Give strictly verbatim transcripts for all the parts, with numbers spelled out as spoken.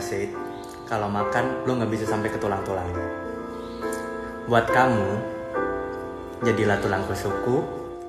Sid, kalau makan lo nggak bisa sampai ke tulang-tulang. Buat kamu, jadilah tulang rusukku.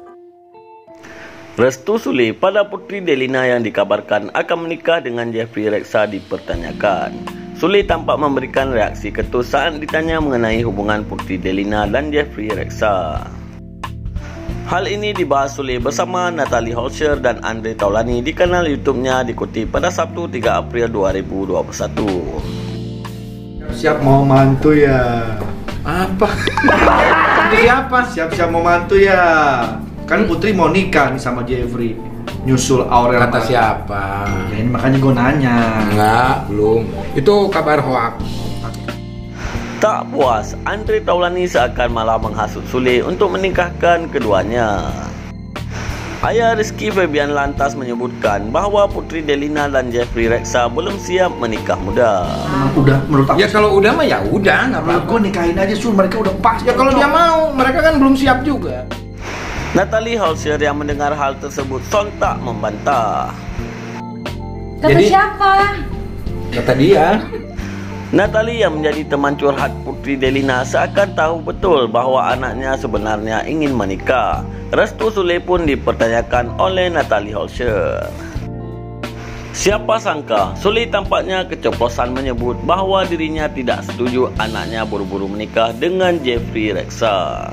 Restu Sule pada Putri Delina yang dikabarkan akan menikah dengan Jeffrey Reksa dipertanyakan. Sule tampak memberikan reaksi ketus saat ditanya mengenai hubungan Putri Delina dan Jeffrey Reksa. Hal ini dibahas Sule bersama Natalie Holscher dan Andre Taulani di kanal YouTube-nya dikutip pada Sabtu tiga April dua ribu dua puluh satu. Siap mau mantu ya? Apa? Siapa? Siap-siap mau mantu ya? Kan Putri mau nikah nih sama Jeffrey. Nyusul Aurel. Kata siapa? Ya ini makanya gue nanya. Enggak, belum. Itu kabar hoak. Tak puas, Andre Taulani seakan malah menghasut Sule untuk menikahkan keduanya. Ayah Rizky Febian lantas menyebutkan bahwa Putri Delina dan Jeffrey Reksa belum siap menikah muda. Memang udah menurut aku. Ya kalau udah mah ya udah, nggak Menurut apa-apa. gue nikahin aja Sul, mereka udah pas. Ya kalau dia mau, mereka kan belum siap juga. Natalie Holscher yang mendengar hal tersebut sontak membantah. Kata Jadi- siapa? Kata dia. Natalie yang menjadi teman curhat Putri Delina seakan tahu betul bahwa anaknya sebenarnya ingin menikah. Restu Sule pun dipertanyakan oleh Natalie Holscher. Siapa sangka Sule tampaknya keceplosan menyebut bahwa dirinya tidak setuju anaknya buru-buru menikah dengan Jeffrey Reksa.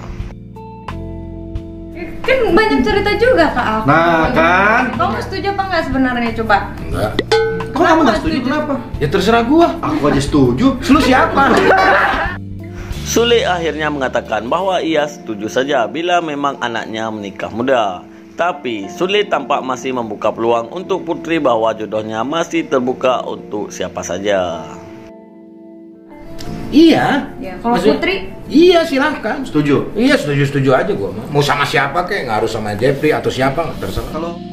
Kan banyak cerita juga Kak aku. Nah, kan? Kamu setuju apa nggak sebenarnya coba? Enggak. Kok kamu nggak setuju? Kenapa? Ya terserah gua. Aku aja setuju. Lu siapa? Sule akhirnya mengatakan bahwa ia setuju saja bila memang anaknya menikah muda. Tapi Sule tampak masih membuka peluang untuk Putri bahwa jodohnya masih terbuka untuk siapa saja. Iya. Ya, kalau Maksudnya- Putri Iya silahkan. Setuju. Iya setuju-setuju aja gua. Mau sama siapa kek, nggak harus sama Jeffrey atau siapa, terserah. Kalau